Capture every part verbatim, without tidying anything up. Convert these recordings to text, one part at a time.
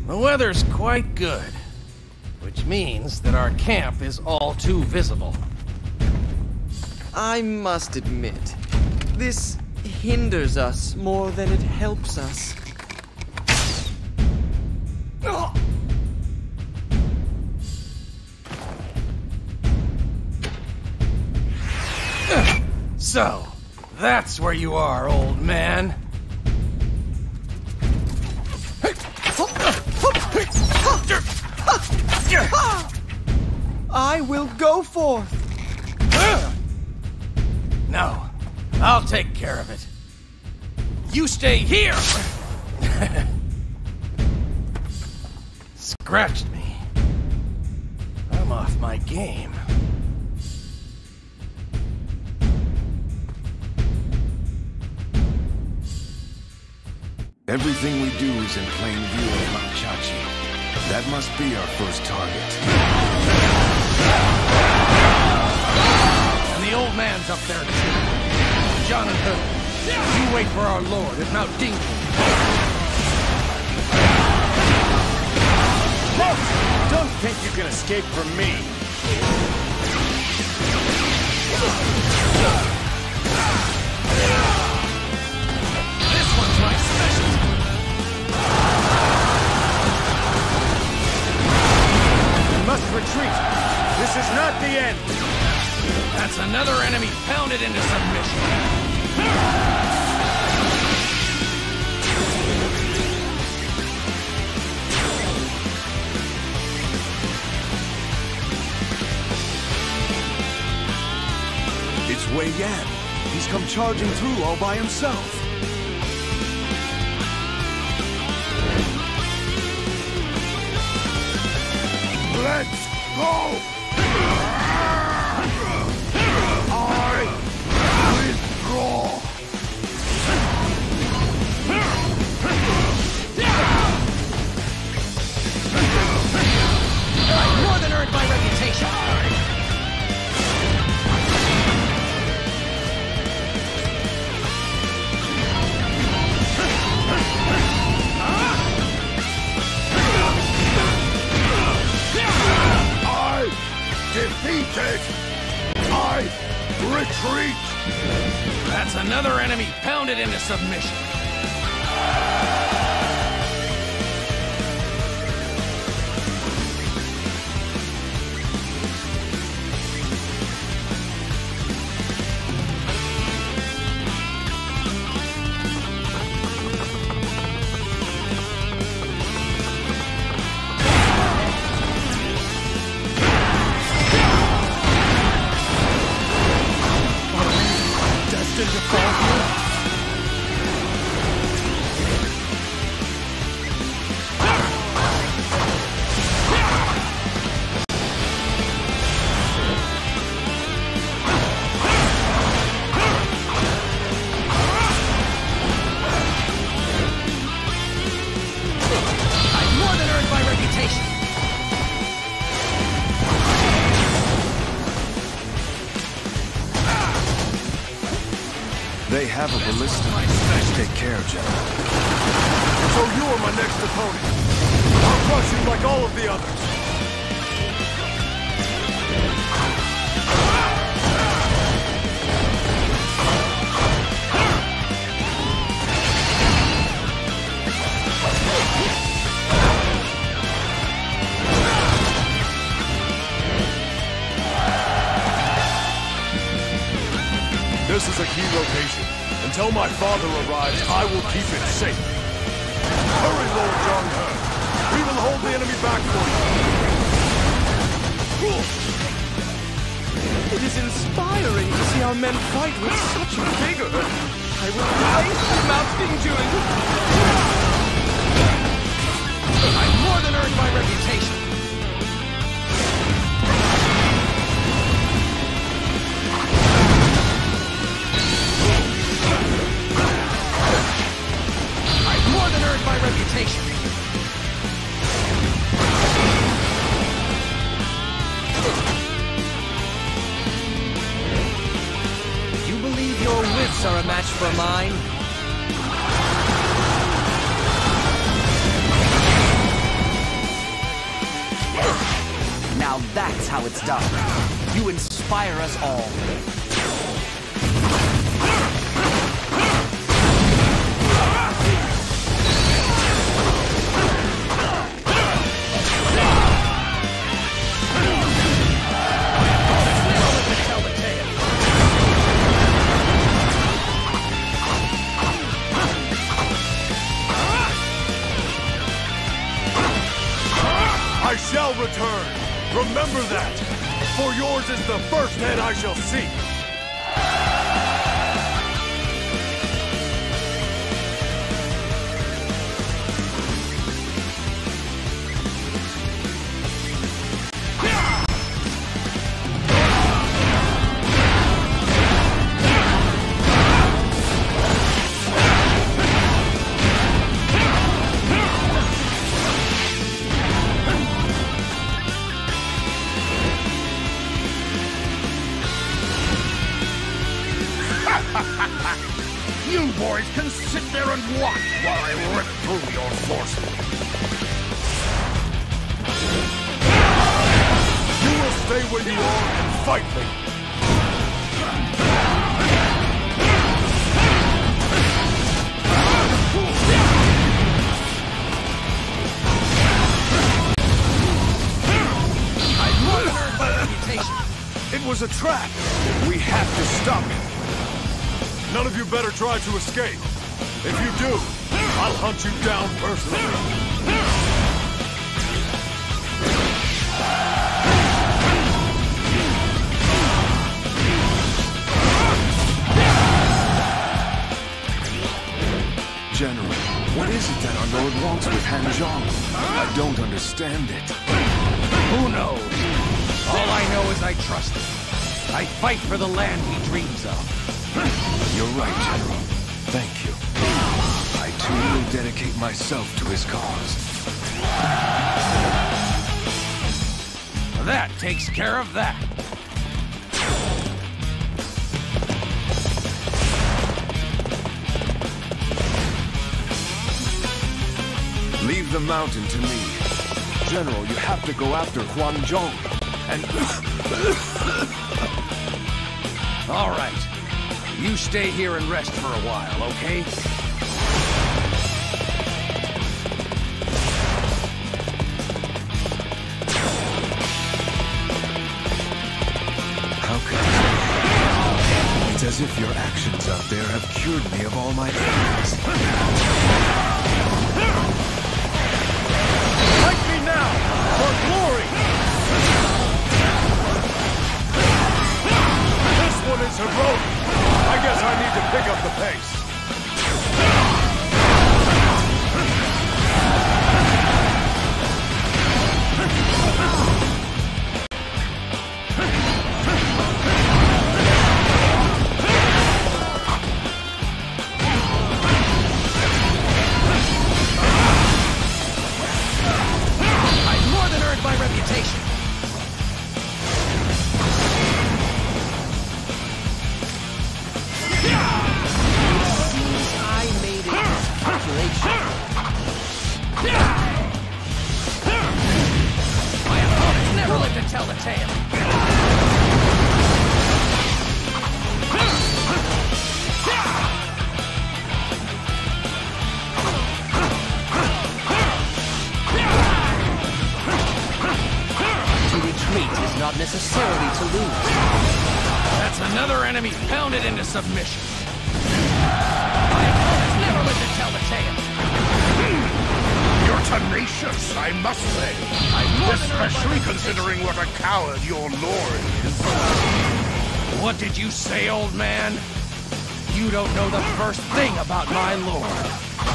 The weather's quite good, which means that our camp is all too visible. I must admit, this hinders us more than it helps us. So, that's where you are, old man. I will go forth. No, I'll take care of it. You stay here! Scratched me. I'm off my game. Everything we do is in plain view of Mount Chachi. That must be our first target. And the old man's up there too. Zhang He. You wait for our lord at Mount Ding. Don't think you can escape from me. This one's my specialty. We must retreat. This is not the end. That's another enemy pounded into submission. It's Wei Yan. He's come charging through all by himself. Let's go! I withdraw! I've more than earned my reputation. Defeated! I retreat! That's another enemy pounded into submission. They have a ballista. Take care, General. So you are my next opponent. I'll crush you like all of the others. This is a key location. Until my father arrives, I will keep it safe. Hurry, Lord Zhang He. We will hold the enemy back for you. It is inspiring to see our men fight with such vigor. I will rise to Mount Dingjuan. I've more than earned my reputation. I've more than earned my reputation. You believe your wits are a match for mine? it's done. You inspire us all. I shall return. Remember that. For yours is the first head I shall see. You boys can sit there and watch while I rip through your forces. You will stay where you are and fight me. It was a trap. We have to stop it. None of you better try to escape. If you do, I'll hunt you down personally. General, what is it that our Lord wants with Han Zhang? I don't understand it. Who knows? All I know is I trust him. I fight for the land he dreams of. You're right, General. Thank you. I too will dedicate myself to his cause. That takes care of that. Leave the mountain to me. General, you have to go after Huan Zhong. And... All right. You stay here and rest for a while, okay? How can I? It's as if your actions out there have cured me of all my ailments. Fight me now, for glory! This one is heroic. I guess I need to pick up the pace. I've more than earned my reputation. My opponents never lived to tell the tale. To retreat is not necessarily to lose. That's another enemy pounded into submission. My opponents never lived to tell the tale. You're tenacious, I must say. Especially considering what a coward your lord is. What did you say, old man? You don't know the first thing about my lord.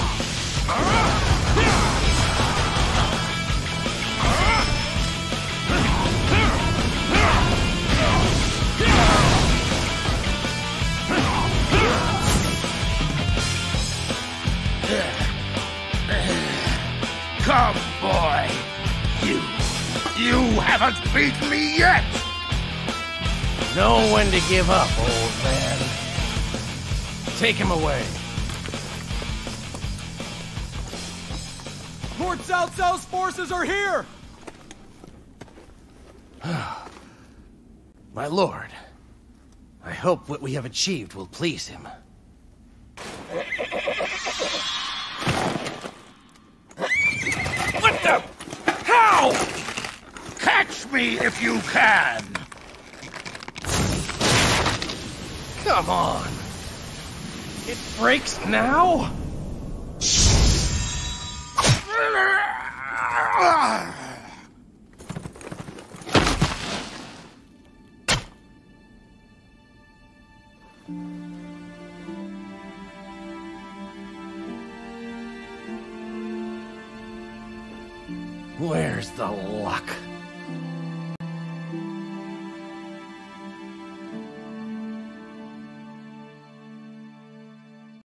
Come, boy. You... you haven't beat me yet! Know when to give up, old man. Take him away. Lord Cao Cao's forces are here! My lord, I hope what we have achieved will please him. What the? How? Catch me if you can! Come on! It breaks now? Where's the luck?